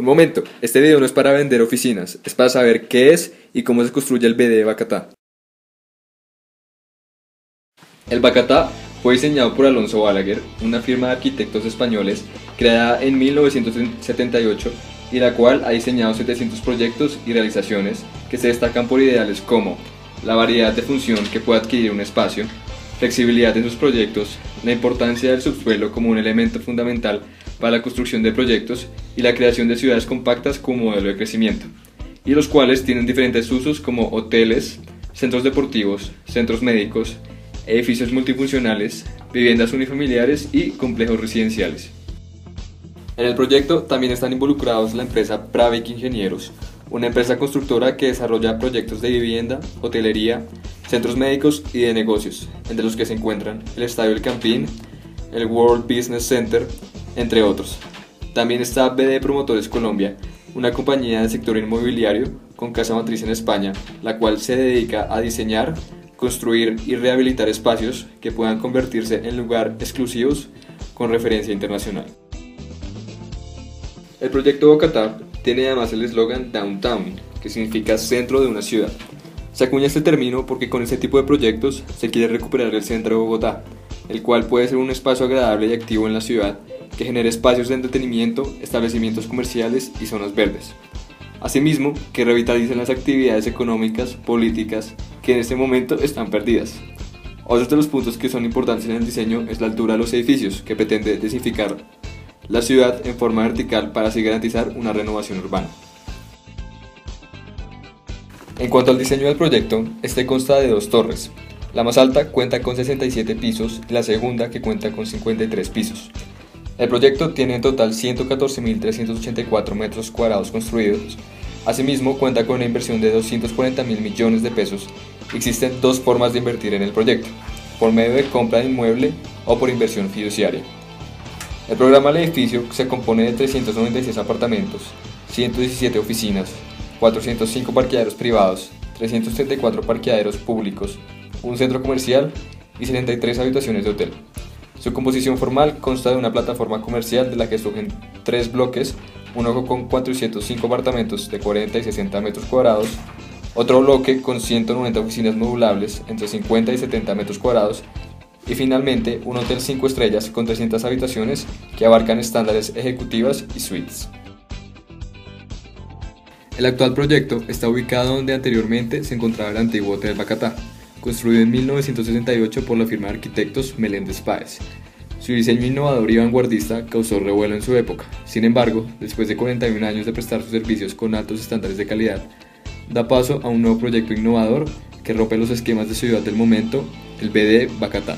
Un momento, este video no es para vender oficinas, es para saber qué es y cómo se construye el BD de Bacatá. El Bacatá fue diseñado por Alonso Balaguer, una firma de arquitectos españoles creada en 1978 y la cual ha diseñado 700 proyectos y realizaciones que se destacan por ideales como la variedad de función que puede adquirir un espacio, flexibilidad en sus proyectos, la importancia del subsuelo como un elemento fundamental para la construcción de proyectos y la creación de ciudades compactas como modelo de crecimiento, y los cuales tienen diferentes usos como hoteles, centros deportivos, centros médicos, edificios multifuncionales, viviendas unifamiliares y complejos residenciales. En el proyecto también están involucrados la empresa Pravic Ingenieros, una empresa constructora que desarrolla proyectos de vivienda, hotelería, centros médicos y de negocios, entre los que se encuentran el Estadio El Campín, el World Business Center, entre otros. También está BD Promotores Colombia, una compañía del sector inmobiliario con casa matriz en España, la cual se dedica a diseñar, construir y rehabilitar espacios que puedan convertirse en lugares exclusivos con referencia internacional. El proyecto Bacatá tiene además el eslogan Downtown, que significa centro de una ciudad. Se acuña este término porque con este tipo de proyectos se quiere recuperar el centro de Bogotá, el cual puede ser un espacio agradable y activo en la ciudad que genere espacios de entretenimiento, establecimientos comerciales y zonas verdes. Asimismo, que revitalicen las actividades económicas, políticas, que en este momento están perdidas. Otros de los puntos que son importantes en el diseño es la altura de los edificios, que pretende densificar la ciudad en forma vertical para así garantizar una renovación urbana. En cuanto al diseño del proyecto, este consta de dos torres. La más alta cuenta con 67 pisos y la segunda que cuenta con 53 pisos. El proyecto tiene en total 114.384 metros cuadrados construidos. Asimismo, cuenta con una inversión de 240.000 millones de pesos. Existen dos formas de invertir en el proyecto: por medio de compra de inmueble o por inversión fiduciaria. El programa del edificio se compone de 396 apartamentos, 117 oficinas, 405 parqueaderos privados, 334 parqueaderos públicos, un centro comercial y 73 habitaciones de hotel. Su composición formal consta de una plataforma comercial de la que surgen tres bloques, uno con 405 apartamentos de 40 y 60 metros cuadrados, otro bloque con 190 oficinas modulables entre 50 y 70 metros cuadrados y finalmente un hotel 5 estrellas con 300 habitaciones que abarcan estándares ejecutivas y suites. El actual proyecto está ubicado donde anteriormente se encontraba el antiguo Hotel Bacatá, construido en 1968 por la firma de arquitectos Meléndez Páez. Su diseño innovador y vanguardista causó revuelo en su época. Sin embargo, después de 41 años de prestar sus servicios con altos estándares de calidad, da paso a un nuevo proyecto innovador que rompe los esquemas de ciudad del momento, el BD Bacatá.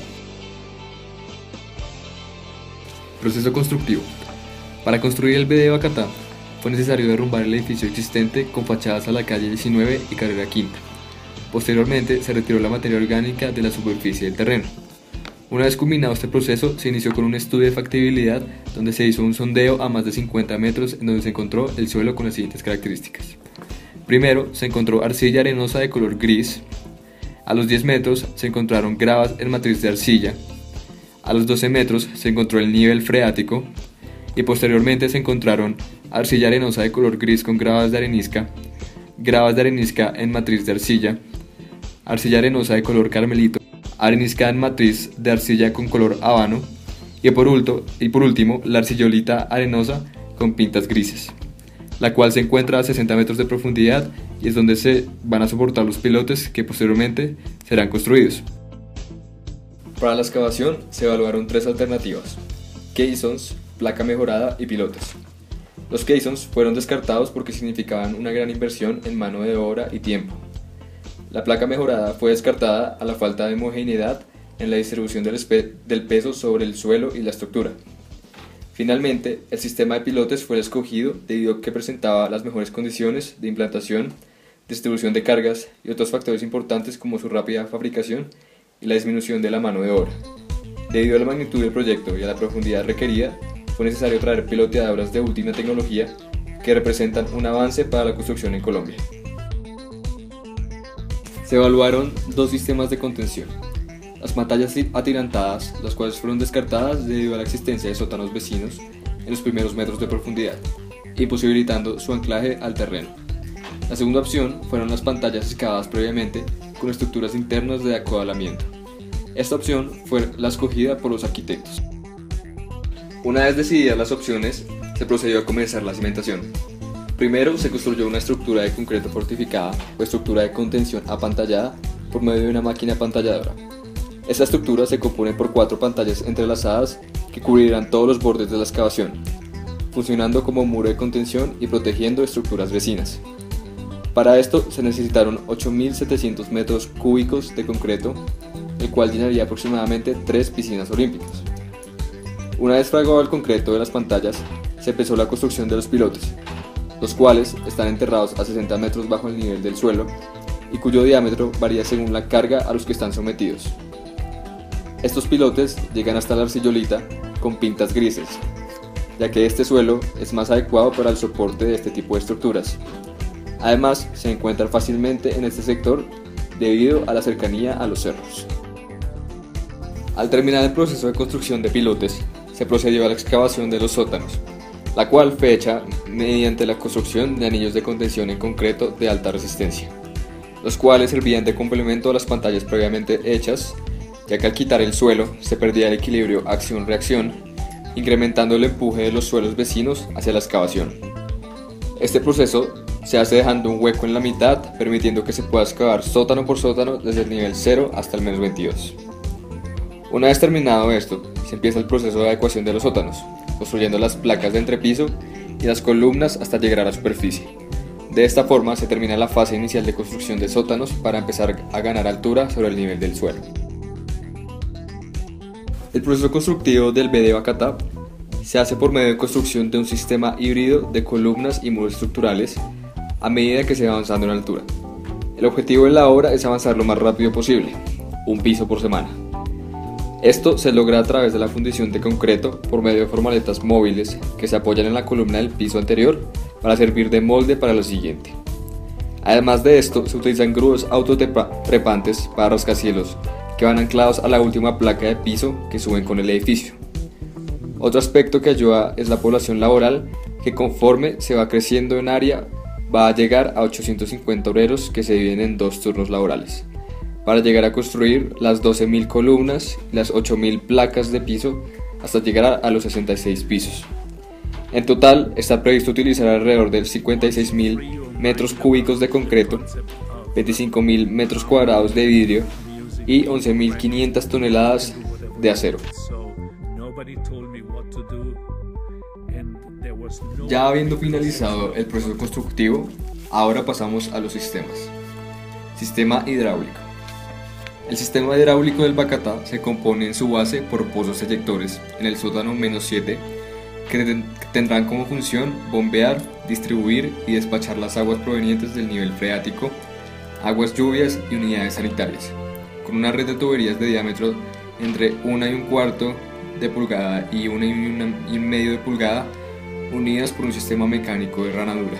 Proceso constructivo. Para construir el BD Bacatá, fue necesario derrumbar el edificio existente con fachadas a la calle 19 y carrera quinta. Posteriormente se retiró la materia orgánica de la superficie del terreno. Una vez culminado este proceso, se inició con un estudio de factibilidad donde se hizo un sondeo a más de 50 metros en donde se encontró el suelo con las siguientes características. Primero, se encontró arcilla arenosa de color gris. A los 10 metros se encontraron gravas en matriz de arcilla. A los 12 metros se encontró el nivel freático y posteriormente se encontraron arcilla arenosa de color gris con gravas de arenisca en matriz de arcilla arenosa de color carmelito, arenisca en matriz de arcilla con color habano y por último la arcillolita arenosa con pintas grises, la cual se encuentra a 60 metros de profundidad y es donde se van a soportar los pilotes que posteriormente serán construidos. Para la excavación se evaluaron tres alternativas: caissons, placa mejorada y pilotes. Los caissons fueron descartados porque significaban una gran inversión en mano de obra y tiempo. La placa mejorada fue descartada a la falta de homogeneidad en la distribución del peso sobre el suelo y la estructura. Finalmente, el sistema de pilotes fue escogido debido a que presentaba las mejores condiciones de implantación, distribución de cargas y otros factores importantes como su rápida fabricación y la disminución de la mano de obra. Debido a la magnitud del proyecto y a la profundidad requerida, fue necesario traer piloteadoras de última tecnología que representan un avance para la construcción en Colombia. Se evaluaron dos sistemas de contención: las pantallas atirantadas, las cuales fueron descartadas debido a la existencia de sótanos vecinos en los primeros metros de profundidad, imposibilitando su anclaje al terreno. La segunda opción fueron las pantallas excavadas previamente con estructuras internas de acuadramiento. Esta opción fue la escogida por los arquitectos. Una vez decididas las opciones, se procedió a comenzar la cimentación. Primero se construyó una estructura de concreto fortificada o estructura de contención apantallada por medio de una máquina apantalladora. Esta estructura se compone por 4 pantallas entrelazadas que cubrirán todos los bordes de la excavación, funcionando como muro de contención y protegiendo estructuras vecinas. Para esto se necesitaron 8.700 metros cúbicos de concreto, el cual llenaría aproximadamente 3 piscinas olímpicas. Una vez fragado el concreto de las pantallas, se empezó la construcción de los pilotes, los cuales están enterrados a 60 metros bajo el nivel del suelo y cuyo diámetro varía según la carga a los que están sometidos. Estos pilotes llegan hasta la arcillolita con pintas grises, ya que este suelo es más adecuado para el soporte de este tipo de estructuras. Además, se encuentran fácilmente en este sector debido a la cercanía a los cerros. Al terminar el proceso de construcción de pilotes, se procedió a la excavación de los sótanos, la cual fue hecha mediante la construcción de anillos de contención en concreto de alta resistencia, los cuales servían de complemento a las pantallas previamente hechas, ya que al quitar el suelo se perdía el equilibrio acción-reacción, incrementando el empuje de los suelos vecinos hacia la excavación. Este proceso se hace dejando un hueco en la mitad, permitiendo que se pueda excavar sótano por sótano desde el nivel 0 hasta el menos 22. Una vez terminado esto, se empieza el proceso de adecuación de los sótanos, construyendo las placas de entrepiso y las columnas hasta llegar a la superficie. De esta forma se termina la fase inicial de construcción de sótanos para empezar a ganar altura sobre el nivel del suelo. El proceso constructivo del BD Bacatá se hace por medio de construcción de un sistema híbrido de columnas y muros estructurales a medida que se va avanzando en altura. El objetivo de la obra es avanzar lo más rápido posible, un piso por semana. Esto se logra a través de la fundición de concreto por medio de formaletas móviles que se apoyan en la columna del piso anterior para servir de molde para lo siguiente. Además de esto, se utilizan grúas autotrepantes para rascacielos que van anclados a la última placa de piso que suben con el edificio. Otro aspecto que ayuda es la población laboral, que conforme se va creciendo en área va a llegar a 850 obreros que se dividen en 2 turnos laborales, para llegar a construir las 12.000 columnas y las 8.000 placas de piso hasta llegar a los 66 pisos. En total está previsto utilizar alrededor de 56.000 metros cúbicos de concreto, 25.000 metros cuadrados de vidrio y 11.500 toneladas de acero. Ya habiendo finalizado el proceso constructivo, ahora pasamos a los sistemas. Sistema hidráulico. El sistema hidráulico del Bacatá se compone en su base por pozos eyectores en el sótano -7 que tendrán como función bombear, distribuir y despachar las aguas provenientes del nivel freático, aguas lluvias y unidades sanitarias, con una red de tuberías de diámetro entre 1 1/4 de pulgada y 1 1/2 de pulgada, unidas por un sistema mecánico de ranadura.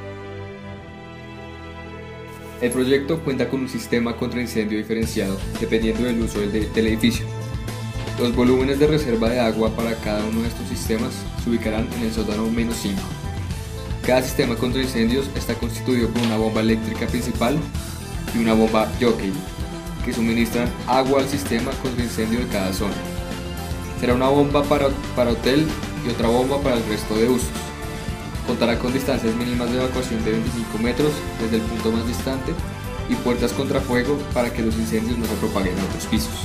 El proyecto cuenta con un sistema contra incendio diferenciado dependiendo del uso del edificio. Los volúmenes de reserva de agua para cada uno de estos sistemas se ubicarán en el sótano -5. Cada sistema contra incendios está constituido por una bomba eléctrica principal y una bomba jockey que suministran agua al sistema contra incendio de cada zona. Será una bomba para hotel y otra bomba para el resto de usos. Contará con distancias mínimas de evacuación de 25 metros desde el punto más distante y puertas contra fuego para que los incendios no se propaguen a otros pisos.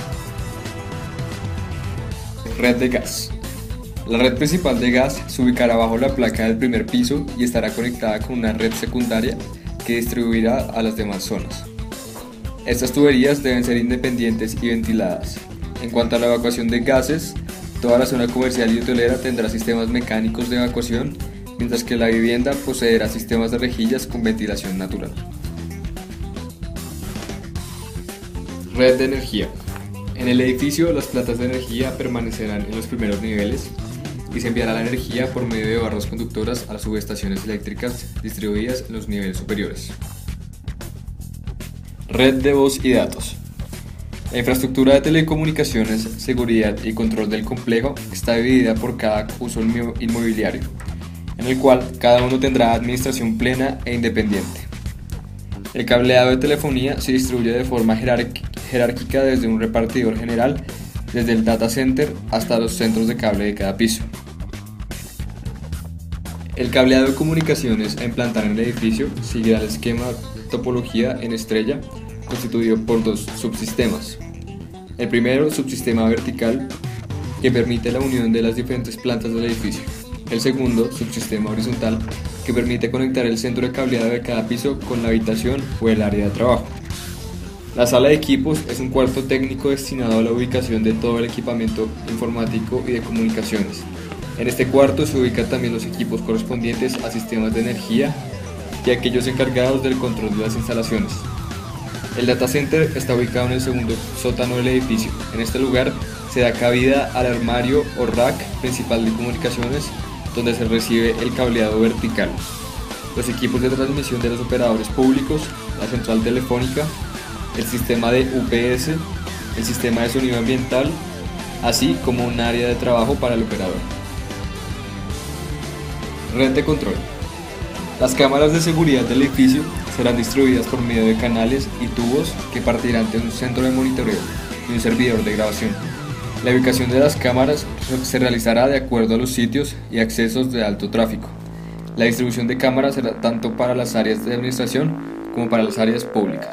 Red de gas. La red principal de gas se ubicará bajo la placa del primer piso y estará conectada con una red secundaria que distribuirá a las demás zonas. Estas tuberías deben ser independientes y ventiladas. En cuanto a la evacuación de gases, toda la zona comercial y hotelera tendrá sistemas mecánicos de evacuación, mientras que la vivienda poseerá sistemas de rejillas con ventilación natural. Red de energía. En el edificio, las plantas de energía permanecerán en los primeros niveles y se enviará la energía por medio de barras conductoras a las subestaciones eléctricas distribuidas en los niveles superiores. Red de voz y datos. La infraestructura de telecomunicaciones, seguridad y control del complejo está dividida por cada uso inmobiliario. en el cual cada uno tendrá administración plena e independiente. El cableado de telefonía se distribuye de forma jerárquica desde un repartidor general, desde el data center hasta los centros de cable de cada piso. El cableado de comunicaciones a implantar en el edificio seguirá el esquema topología en estrella, constituido por dos subsistemas. El primero, subsistema vertical, que permite la unión de las diferentes plantas del edificio. El segundo, subsistema horizontal, que permite conectar el centro de cableado de cada piso con la habitación o el área de trabajo. La sala de equipos es un cuarto técnico destinado a la ubicación de todo el equipamiento informático y de comunicaciones. En este cuarto se ubican también los equipos correspondientes a sistemas de energía y aquellos encargados del control de las instalaciones. El data center está ubicado en el segundo sótano del edificio. En este lugar se da cabida al armario o rack principal de comunicaciones, donde se recibe el cableado vertical, los equipos de transmisión de los operadores públicos, la central telefónica, el sistema de UPS, el sistema de sonido ambiental, así como un área de trabajo para el operador. Red de control. Las cámaras de seguridad del edificio serán distribuidas por medio de canales y tubos que partirán de un centro de monitoreo y un servidor de grabación. La ubicación de las cámaras se realizará de acuerdo a los sitios y accesos de alto tráfico. La distribución de cámaras será tanto para las áreas de administración como para las áreas públicas.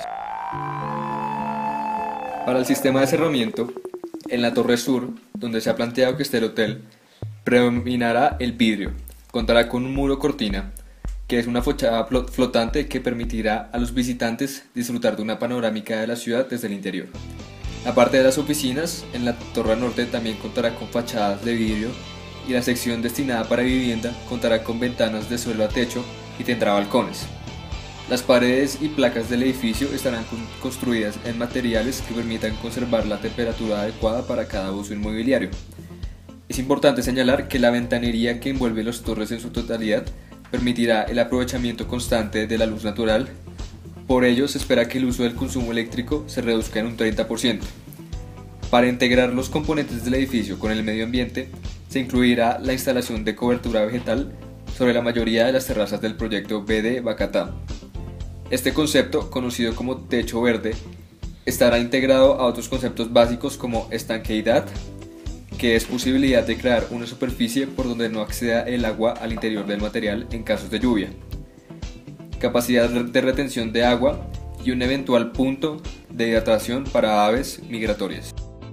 Para el sistema de cerramiento, en la torre sur, donde se ha planteado que esté el hotel, predominará el vidrio. Contará con un muro cortina, que es una fachada flotante que permitirá a los visitantes disfrutar de una panorámica de la ciudad desde el interior. Aparte de las oficinas, en la torre norte también contará con fachadas de vidrio y la sección destinada para vivienda contará con ventanas de suelo a techo y tendrá balcones. Las paredes y placas del edificio estarán construidas en materiales que permitan conservar la temperatura adecuada para cada uso inmobiliario. Es importante señalar que la ventanería que envuelve las torres en su totalidad permitirá el aprovechamiento constante de la luz natural. Por ello, se espera que el uso del consumo eléctrico se reduzca en un 30%. Para integrar los componentes del edificio con el medio ambiente, se incluirá la instalación de cobertura vegetal sobre la mayoría de las terrazas del proyecto BD Bacatá. Este concepto, conocido como techo verde, estará integrado a otros conceptos básicos como estanqueidad, que es posibilidad de crear una superficie por donde no acceda el agua al interior del material en casos de lluvia, capacidad de retención de agua y un eventual punto de hidratación para aves migratorias.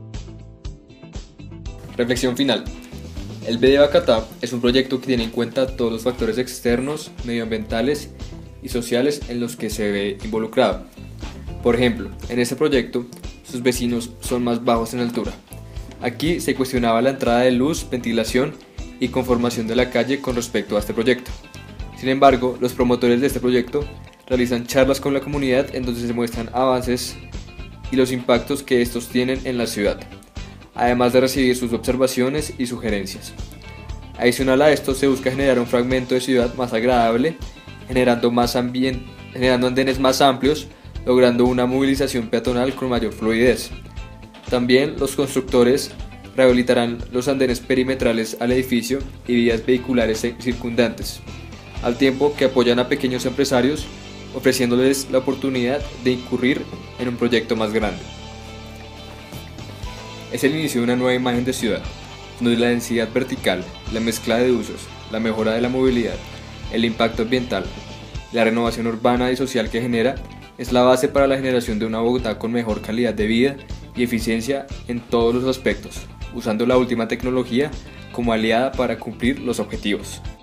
Reflexión final. El BD Bacatá es un proyecto que tiene en cuenta todos los factores externos, medioambientales y sociales en los que se ve involucrado. Por ejemplo, en este proyecto, sus vecinos son más bajos en altura. Aquí se cuestionaba la entrada de luz, ventilación y conformación de la calle con respecto a este proyecto. Sin embargo, los promotores de este proyecto realizan charlas con la comunidad en donde se muestran avances y los impactos que estos tienen en la ciudad, además de recibir sus observaciones y sugerencias. Adicional a esto, se busca generar un fragmento de ciudad más agradable, generando andenes más amplios, logrando una movilización peatonal con mayor fluidez. También los constructores rehabilitarán los andenes perimetrales al edificio y vías vehiculares circundantes, al tiempo que apoyan a pequeños empresarios, ofreciéndoles la oportunidad de incurrir en un proyecto más grande. Es el inicio de una nueva imagen de ciudad, donde la densidad vertical, la mezcla de usos, la mejora de la movilidad, el impacto ambiental, la renovación urbana y social que genera, es la base para la generación de una Bogotá con mejor calidad de vida y eficiencia en todos los aspectos, usando la última tecnología como aliada para cumplir los objetivos.